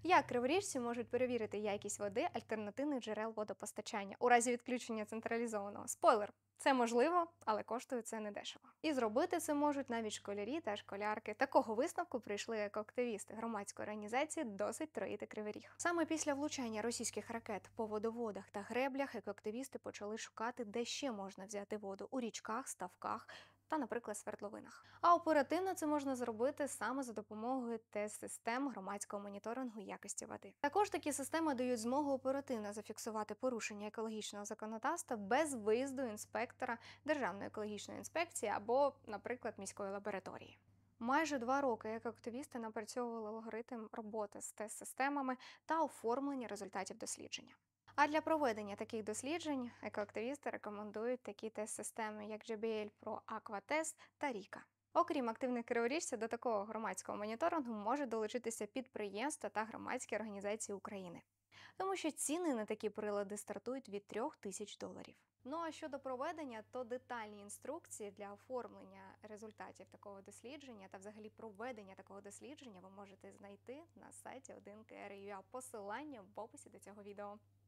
Як криворіжці можуть перевірити якість води альтернативних джерел водопостачання у разі відключення централізованого? Спойлер! Це можливо, але коштує це недешево. І зробити це можуть навіть школярі та школярки. Такого висновку прийшли екоактивісти громадської організації «Досить троїти Кривий Ріг». Саме після влучання російських ракет по водоводах та греблях екоактивісти почали шукати, де ще можна взяти воду у річках, ставках та, наприклад, свердловинах. А оперативно це можна зробити саме за допомогою тест-систем громадського моніторингу якості води. Також такі системи дають змогу оперативно зафіксувати порушення екологічного законодавства без виїзду інспектора Державної екологічної інспекції або, наприклад, міської лабораторії. Майже 2 роки екоактивісти напрацьовували алгоритм роботи з тест-системами та оформлення результатів дослідження. А для проведення таких досліджень екоактивісти рекомендують такі тест-системи, як JBL Pro Aquatest та Rika. Окрім активних криворіжців, до такого громадського моніторингу можуть долучитися підприємства та громадські організації України. Тому що ціни на такі прилади стартують від $3000. Ну а щодо проведення, то детальні інструкції для оформлення результатів такого дослідження та взагалі проведення такого дослідження ви можете знайти на сайті 1KR.ua. Посилання в описі до цього відео.